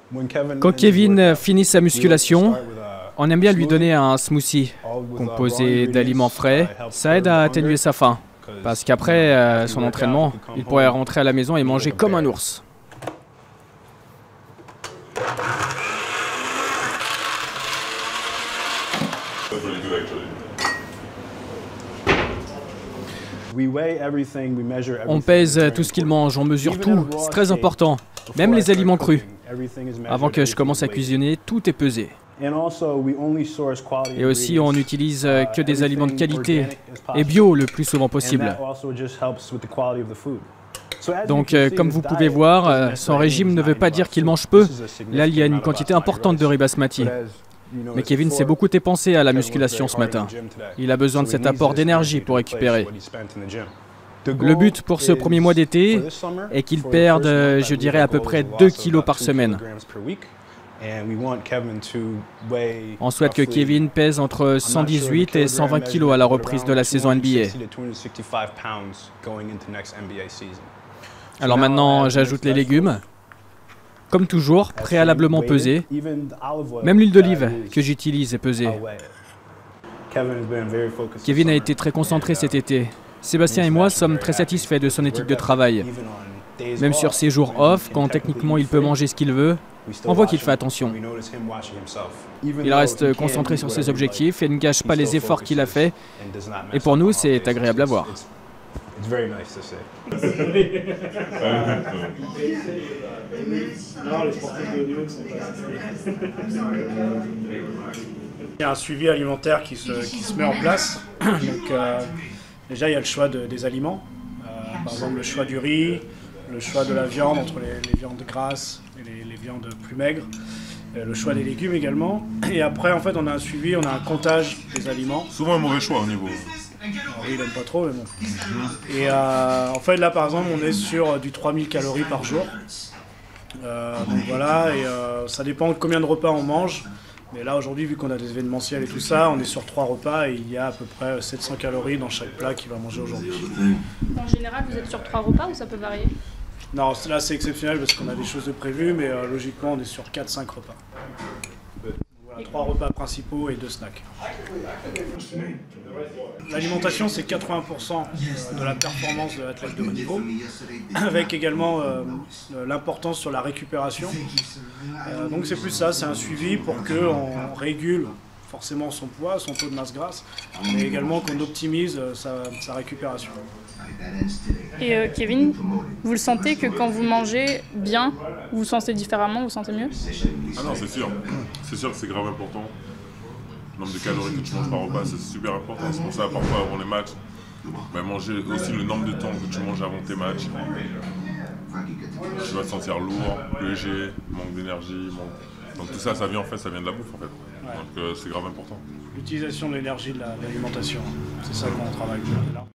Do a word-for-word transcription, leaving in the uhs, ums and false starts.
Quand Kevin finit sa musculation, on aime bien lui donner un smoothie composé d'aliments frais. Ça aide à atténuer sa faim, parce qu'après euh, son entraînement, il pourrait rentrer à la maison et manger comme un ours. On pèse tout ce qu'il mange, on mesure tout, c'est très important, même les aliments crus. Avant que je commence à cuisiner, tout est pesé. Et aussi, on n'utilise que des aliments de qualité et bio le plus souvent possible. Donc, euh, comme vous pouvez voir, euh, son régime ne veut pas dire qu'il mange peu. Là, il y a une quantité importante de riz basmati. Mais Kevin s'est beaucoup dépensé à la musculation ce matin. Il a besoin de cet apport d'énergie pour récupérer. Le but pour ce premier mois d'été est qu'il perde, euh, je dirais, à peu près deux kilos par semaine. On souhaite que Kevin pèse entre cent dix-huit et cent vingt kilos à la reprise de la saison N B A. Alors maintenant, j'ajoute les légumes. Comme toujours, préalablement pesés. Même l'huile d'olive que j'utilise est pesée. Kevin a été très concentré cet été. Sébastien et moi sommes très satisfaits de son éthique de travail. Même sur ses jours off, quand techniquement il peut manger ce qu'il veut, on voit qu'il fait attention. Il reste concentré sur ses objectifs et ne gâche pas les efforts qu'il a faits. Et pour nous, c'est agréable à voir. Il y a un suivi alimentaire qui se, qui se met en place. Donc, euh, déjà, il y a le choix de, des aliments. Euh, par exemple, le choix du riz, le choix de la viande entre les, les viandes grasses et les, les viandes plus maigres, euh, le choix des légumes également. Et après, en fait, on a un suivi, on a un comptage des aliments. Souvent un mauvais choix au niveau. Alors, oui, il n'aime pas trop, mais bon. Et euh, en fait, là, par exemple, on est sur du trois mille calories par jour. Euh, donc voilà, et euh, ça dépend de combien de repas on mange. Mais là, aujourd'hui, vu qu'on a des événementiels et tout ça, on est sur trois repas et il y a à peu près sept cents calories dans chaque plat qu'il va manger aujourd'hui. En général, vous êtes sur trois repas ou ça peut varier? Non, là, c'est exceptionnel parce qu'on a des choses de prévues, mais euh, logiquement, on est sur quatre cinq repas. Voilà, trois repas principaux et deux snacks. L'alimentation, c'est quatre-vingts pour cent de la performance de l'athlète de haut niveau, avec également euh, l'importance sur la récupération. Euh, donc c'est plus ça, c'est un suivi pour qu'on régule forcément son poids, son taux de masse grasse, mais également qu'on optimise sa, sa récupération. Et euh, Kevin, vous le sentez que quand vous mangez bien, vous vous sentez différemment, vous vous sentez mieux? Ah non, c'est sûr. C'est sûr que c'est grave important. Le nombre de calories que tu manges par repas, c'est super important. C'est pour ça, parfois, avant les matchs, bah, manger aussi le nombre de temps que tu manges avant tes matchs. Tu vas te sentir lourd, léger, manque d'énergie. Manque... Donc tout ça, ça vient en fait, ça vient de la bouffe en fait. Ouais. Donc euh, c'est grave important. L'utilisation de l'énergie de l'alimentation, c'est ça qu'on travaille là.